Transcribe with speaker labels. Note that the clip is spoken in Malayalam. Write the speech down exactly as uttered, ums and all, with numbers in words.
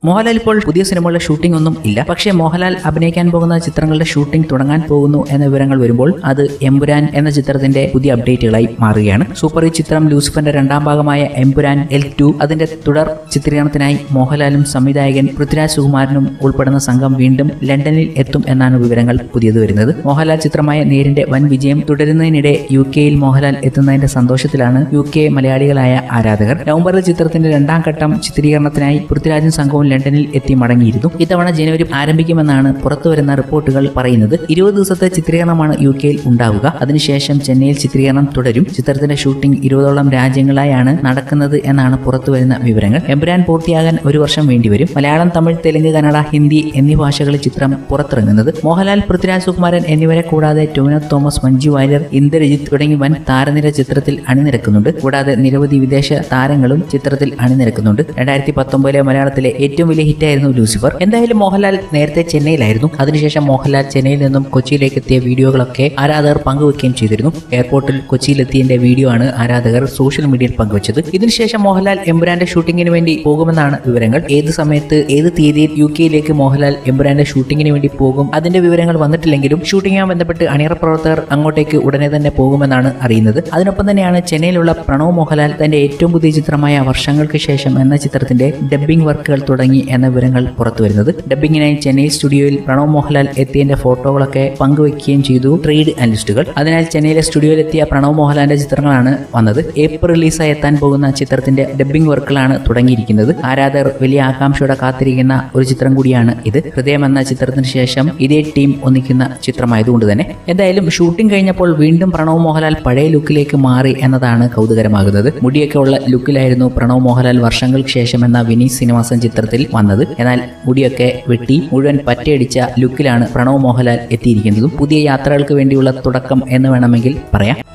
Speaker 1: മോഹൻലാൽ ഇപ്പോൾ പുതിയ സിനിമകളുടെ ഷൂട്ടിംഗ് ഒന്നും ഇല്ല. പക്ഷേ മോഹൻലാൽ അഭിനയിക്കാൻ പോകുന്ന ചിത്രങ്ങളുടെ ഷൂട്ടിംഗ് തുടങ്ങാൻ പോകുന്നു എന്ന വിവരങ്ങൾ വരുമ്പോൾ അത് എമ്പുരാൻ എന്ന ചിത്രത്തിന്റെ പുതിയ അപ്ഡേറ്റുകളായി മാറുകയാണ്. സൂപ്പർ ഹിറ്റ് ചിത്രം ലൂസിഫറിന്റെ രണ്ടാം ഭാഗമായ എമ്പുരാൻ എൽ ടു അതിന്റെ തുടർ ചിത്രീകരണത്തിനായി മോഹൻലാലും സംവിധായകൻ പൃഥ്വിരാജ് സുകുമാരനും ഉൾപ്പെടുന്ന സംഘം വീണ്ടും ലണ്ടനിൽ എത്തും എന്നാണ് വിവരങ്ങൾ പുതിയത് വരുന്നത്. മോഹൻലാൽ ചിത്രമായ നേരിന്റെ വൻ വിജയം തുടരുന്നതിനിടെ യു കെയിൽ മോഹൻലാൽ എത്തുന്നതിന്റെ സന്തോഷത്തിലാണ് യു കെ മലയാളികളായ ആരാധകർ. നവംബറിൽ ചിത്രത്തിന്റെ രണ്ടാം ഘട്ടം ചിത്രീകരണത്തിനായി പൃഥ്വിരാജും സംഘവും ലണ്ടനിൽ എത്തി മടങ്ങിയിരുന്നു. ഇത്തവണ ജനുവരി ആരംഭിക്കുമെന്നാണ് പുറത്തുവരുന്ന റിപ്പോർട്ടുകൾ പറയുന്നത്. ഇരുപത് ദിവസത്തെ ചിത്രീകരണമാണ് യു കെയിൽ ഉണ്ടാവുക. അതിനുശേഷം ചെന്നൈയിൽ ചിത്രീകരണം തുടരും. ചിത്രത്തിന്റെ ഷൂട്ടിംഗ് ഇരുപതോളം രാജ്യങ്ങളായാണ് നടക്കുന്നത് എന്നാണ് പുറത്തുവരുന്ന വിവരങ്ങൾ. എമ്പുരാൻ പൂർത്തിയാകാൻ ഒരു വർഷം വേണ്ടിവരും. മലയാളം, തമിഴ്, തെലുങ്ക്, കന്നഡ, ഹിന്ദി എന്നീ ഭാഷകളിൽ ചിത്രം പുറത്തിറങ്ങുന്നത്. മോഹൻലാൽ, പൃഥ്വിരാജ് സുകുമാരൻ എന്നിവരെ കൂടാതെ ടൊവിനോ തോമസ്, മഞ്ജു വാര്യർ, ഇന്ദ്രജിത്ത് തുടങ്ങി വൻ താരനിര ചിത്രത്തിൽ അണിനിരക്കുന്നുണ്ട്. കൂടാതെ നിരവധി വിദേശ താരങ്ങളും ചിത്രത്തിൽ അണിനിരക്കുന്നുണ്ട്. രണ്ടായിരത്തി പത്തൊമ്പതിലെ മലയാളത്തിലെ ഏറ്റവും വലിയ ഹിറ്റായിരുന്നു ലൂസിഫർ. എന്തായാലും മോഹൻലാൽ നേരത്തെ ചെന്നൈയിലായിരുന്നു. അതിനുശേഷം മോഹൻലാൽ ചെന്നൈയിൽ നിന്നും കൊച്ചിയിലേക്ക് എത്തിയ വീഡിയോകളൊക്കെ ആരാധകർ പങ്കുവെക്കുകയും ചെയ്തിരുന്നു. എയർപോർട്ടിൽ കൊച്ചിയിലെത്തിയതിന്റെ വീഡിയോ ആണ് ആരാധകർ സോഷ്യൽ മീഡിയയിൽ പങ്കുവച്ചത്. ഇതിനുശേഷം മോഹൻലാൽ എമ്പുരാന്റെ ഷൂട്ടിങ്ങിന് വേണ്ടി പോകുമെന്നാണ് വിവരങ്ങൾ. ഏത് സമയത്ത് ഏത് തീയതിയിൽ യു കെയിലേക്ക് മോഹൻലാൽ എമ്പുരാന്റെ ഷൂട്ടിങ്ങിന് വേണ്ടി പോകും അതിന്റെ വിവരങ്ങൾ വന്നിട്ടില്ലെങ്കിലും ഷൂട്ടിങ്ങുമായി ബന്ധപ്പെട്ട് അണിയറ പ്രവർത്തകർ അങ്ങോട്ടേക്ക് ഉടനെ തന്നെ പോകുമെന്നാണ് അറിയുന്നത്. അതിനൊപ്പം തന്നെയാണ് ചെന്നൈയിലുള്ള പ്രണവ് മോഹൻലാൽ തന്റെ ഏറ്റവും പുതിയ ചിത്രമായ വർഷങ്ങൾക്ക് ശേഷം എന്ന ചിത്രത്തിന്റെ ഡബ്ബിംഗ് വർക്കുകൾ തുടങ്ങി എന്ന വിവരങ്ങൾ പുറത്തുവരുന്നത്. ഡബ്ബിങ്ങിനായി ചെന്നൈ സ്റ്റുഡിയോയിൽ പ്രണവ് മോഹൻലാൽ എത്തിയതിന്റെ ഫോട്ടോകളൊക്കെ പങ്കുവെക്കുകയും ചെയ്തു ട്രേഡ് അനലിസ്റ്റുകൾ. അതിനാൽ ചെന്നൈയിലെ സ്റ്റുഡിയോയിലെത്തിയ പ്രണവ് മോഹൻലാലിന്റെ ചിത്രങ്ങളാണ് വന്നത്. ഏപ്രിൽ റിലീസായി എത്താൻ പോകുന്ന ചിത്രത്തിന്റെ ഡബ്ബിംഗ് വർക്കുകളാണ് തുടങ്ങിയിരിക്കുന്നത്. ആരാധകർ വലിയ ആകാംക്ഷയോടെ കാത്തിരിക്കുന്ന ഒരു ചിത്രം കൂടിയാണ് ഇത്. ഹൃദയം എന്ന ചിത്രത്തിന് ശേഷം ഇതേ ടീം ഒന്നിക്കുന്ന ചിത്രമായതുകൊണ്ട് തന്നെ എന്തായാലും ഷൂട്ടിംഗ് കഴിഞ്ഞപ്പോൾ വീണ്ടും പ്രണവ് മോഹൻലാൽ പഴയ ലുക്കിലേക്ക് മാറി എന്നതാണ് കൗതുകരമാകുന്നത്. മുടിയൊക്കെ ഉള്ള ലുക്കിലായിരുന്നു പ്രണവ് മോഹൻലാൽ വർഷങ്ങൾക്ക് ശേഷം എന്ന വിനീത് സിനിമാസൻ ചിത്രത്തിൽ വന്നത്. എന്നാൽ മുടിയൊക്കെ വെട്ടി മുഴുവൻ പറ്റയടിച്ച ലുക്കിലാണ് പ്രണവ് മോഹൻലാൽ എത്തിയിരിക്കുന്നതും പുതിയ യാത്രകൾക്ക് വേണ്ടിയുള്ള തുടക്കം എന്ന് വേണമെങ്കിൽ പറയാം.